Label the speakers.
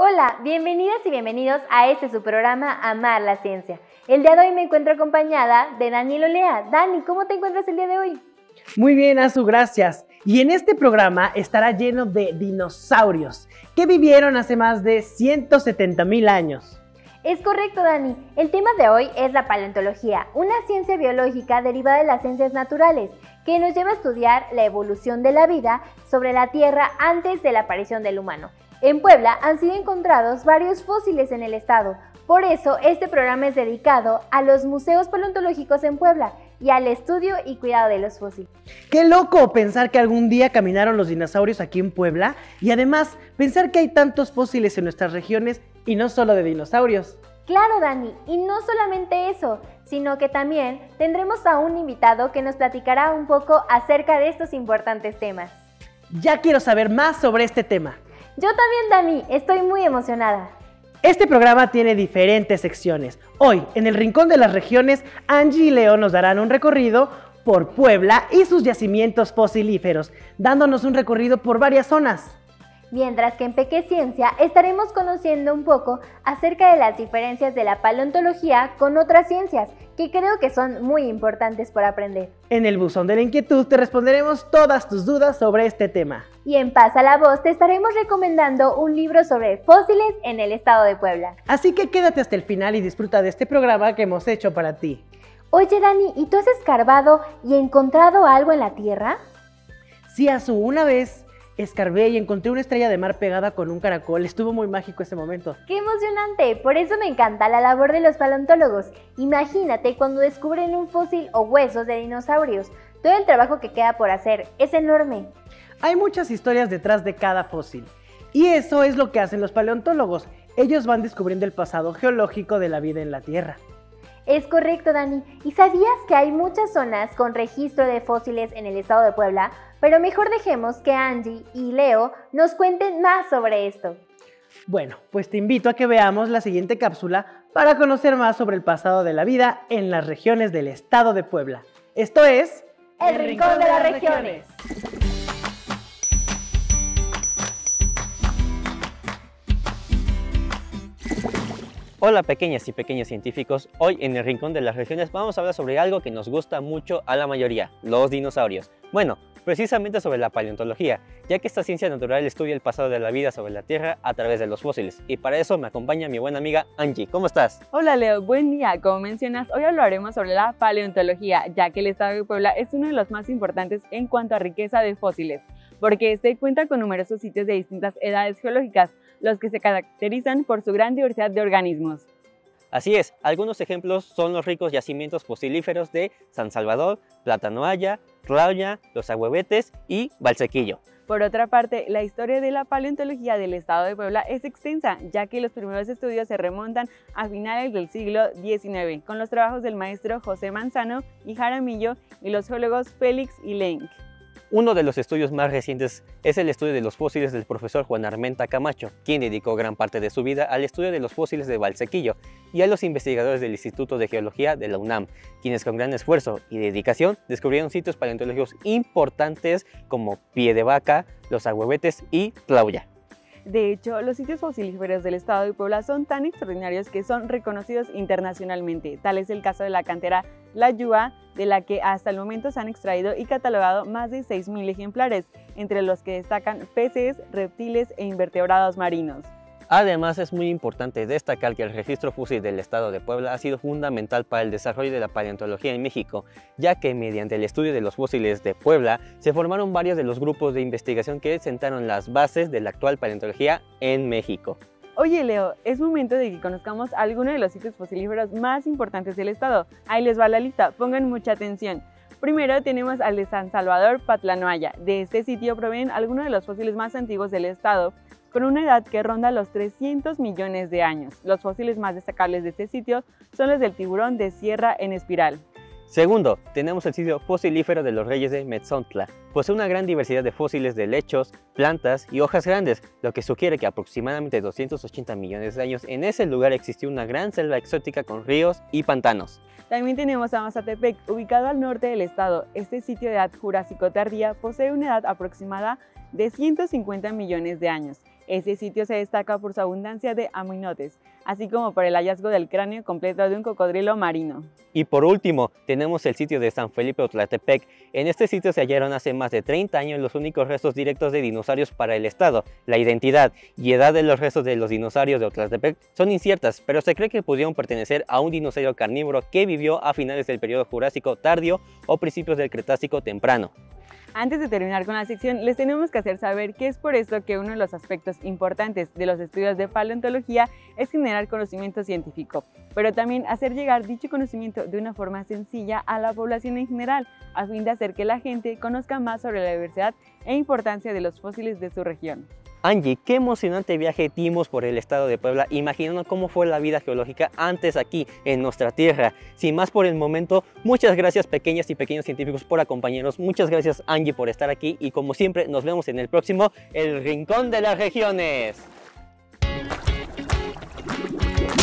Speaker 1: Hola, bienvenidas y bienvenidos a su programa Amar la Ciencia. El día de hoy me encuentro acompañada de Daniel Olea. Dani, ¿cómo te encuentras el día de hoy?
Speaker 2: Muy bien, Azu, gracias. Y en este programa estará lleno de dinosaurios que vivieron hace más de 170,000 años.
Speaker 1: Es correcto, Dani. El tema de hoy es la paleontología, una ciencia biológica derivada de las ciencias naturales, que nos lleva a estudiar la evolución de la vida sobre la Tierra antes de la aparición del humano. En Puebla han sido encontrados varios fósiles en el estado. Por eso, este programa es dedicado a los museos paleontológicos en Puebla y al estudio y cuidado de los fósiles.
Speaker 2: ¡Qué loco pensar que algún día caminaron los dinosaurios aquí en Puebla! Y además, pensar que hay tantos fósiles en nuestras regiones y no solo de dinosaurios.
Speaker 1: Claro, Dani, y no solamente eso, sino que también tendremos a un invitado que nos platicará un poco acerca de estos importantes temas.
Speaker 2: Ya quiero saber más sobre este tema.
Speaker 1: Yo también, Dani, estoy muy emocionada.
Speaker 2: Este programa tiene diferentes secciones. Hoy, en el Rincón de las Regiones, Angie y Leo nos darán un recorrido por Puebla y sus yacimientos fosilíferos, dándonos un recorrido por varias zonas.
Speaker 1: Mientras que en Peque Ciencia estaremos conociendo un poco acerca de las diferencias de la paleontología con otras ciencias, que creo que son muy importantes por aprender.
Speaker 2: En el Buzón de la Inquietud te responderemos todas tus dudas sobre este tema.
Speaker 1: Y en Pasa la Voz te estaremos recomendando un libro sobre fósiles en el estado de Puebla.
Speaker 2: Así que quédate hasta el final y disfruta de este programa que hemos hecho para ti.
Speaker 1: Oye, Dani, ¿y tú has escarbado y encontrado algo en la Tierra?
Speaker 2: Sí, Azu, una vez escarbé y encontré una estrella de mar pegada con un caracol. Estuvo muy mágico ese momento.
Speaker 1: ¡Qué emocionante! Por eso me encanta la labor de los paleontólogos. Imagínate cuando descubren un fósil o huesos de dinosaurios. Todo el trabajo que queda por hacer es enorme.
Speaker 2: Hay muchas historias detrás de cada fósil. Y eso es lo que hacen los paleontólogos. Ellos van descubriendo el pasado geológico de la vida en la Tierra.
Speaker 1: Es correcto, Dani. ¿Y sabías que hay muchas zonas con registro de fósiles en el estado de Puebla? Pero mejor dejemos que Angie y Leo nos cuenten más sobre esto.
Speaker 2: Bueno, pues te invito a que veamos la siguiente cápsula para conocer más sobre el pasado de la vida en las regiones del estado de Puebla. Esto es...
Speaker 1: El Rincón de las Regiones.
Speaker 3: Hola pequeñas y pequeños científicos, hoy en el Rincón de las Regiones vamos a hablar sobre algo que nos gusta mucho a la mayoría, los dinosaurios. Bueno, precisamente sobre la paleontología, ya que esta ciencia natural estudia el pasado de la vida sobre la Tierra a través de los fósiles. Y para eso me acompaña mi buena amiga Angie. ¿Cómo estás?
Speaker 4: Hola Leo, buen día. Como mencionas, hoy hablaremos sobre la paleontología, ya que el estado de Puebla es uno de los más importantes en cuanto a riqueza de fósiles, porque este cuenta con numerosos sitios de distintas edades geológicas, los que se caracterizan por su gran diversidad de organismos.
Speaker 3: Así es, algunos ejemplos son los ricos yacimientos fosilíferos de San Salvador, Platanoaya, Clauya, Los Ahuehuetes y Valsequillo.
Speaker 4: Por otra parte, la historia de la paleontología del estado de Puebla es extensa, ya que los primeros estudios se remontan a finales del siglo XIX, con los trabajos del maestro José Manzano y Jaramillo y los geólogos Félix y Lenk.
Speaker 3: Uno de los estudios más recientes es el estudio de los fósiles del profesor Juan Armenta Camacho, quien dedicó gran parte de su vida al estudio de los fósiles de Valsequillo, y a los investigadores del Instituto de Geología de la UNAM, quienes con gran esfuerzo y dedicación descubrieron sitios paleontológicos importantes como Pie de Vaca, Los Ahuehuetes y Clauya.
Speaker 4: De hecho, los sitios fosilíferos del estado de Puebla son tan extraordinarios que son reconocidos internacionalmente. Tal es el caso de la cantera La Yúa, de la que hasta el momento se han extraído y catalogado más de 6,000 ejemplares, entre los que destacan peces, reptiles e invertebrados marinos.
Speaker 3: Además, es muy importante destacar que el registro fósil del estado de Puebla ha sido fundamental para el desarrollo de la paleontología en México, ya que mediante el estudio de los fósiles de Puebla se formaron varios de los grupos de investigación que sentaron las bases de la actual paleontología en México.
Speaker 4: Oye Leo, es momento de que conozcamos algunos de los sitios fosilíferos más importantes del estado. Ahí les va la lista, pongan mucha atención. Primero tenemos al de San Salvador, Patlanoaya. De este sitio provienen algunos de los fósiles más antiguos del estado, con una edad que ronda los 300 millones de años. Los fósiles más destacables de este sitio son los del tiburón de sierra en espiral.
Speaker 3: Segundo, tenemos el sitio fosilífero de los Reyes de Metzontla. Posee una gran diversidad de fósiles de lechos, plantas y hojas grandes, lo que sugiere que aproximadamente 280 millones de años en ese lugar existió una gran selva exótica con ríos y pantanos.
Speaker 4: También tenemos a Mazatepec, ubicado al norte del estado. Este sitio de edad jurásico tardía posee una edad aproximada de 150 millones de años. Este sitio se destaca por su abundancia de aminotes, así como por el hallazgo del cráneo completo de un cocodrilo marino.
Speaker 3: Y por último, tenemos el sitio de San Felipe Otlaltepec. En este sitio se hallaron hace más de 30 años los únicos restos directos de dinosaurios para el estado. La identidad y edad de los restos de los dinosaurios de Otlaltepec son inciertas, pero se cree que pudieron pertenecer a un dinosaurio carnívoro que vivió a finales del periodo Jurásico tardío o principios del Cretácico temprano.
Speaker 4: Antes de terminar con la sección, les tenemos que hacer saber que es por esto que uno de los aspectos importantes de los estudios de paleontología es generar conocimiento científico, pero también hacer llegar dicho conocimiento de una forma sencilla a la población en general, a fin de hacer que la gente conozca más sobre la diversidad e importancia de los fósiles de su región.
Speaker 3: Angie, qué emocionante viaje dimos por el estado de Puebla, imaginando cómo fue la vida geológica antes aquí en nuestra tierra. Sin más por el momento, muchas gracias pequeñas y pequeños científicos por acompañarnos, muchas gracias Angie por estar aquí y como siempre nos vemos en el próximo El Rincón de las Regiones.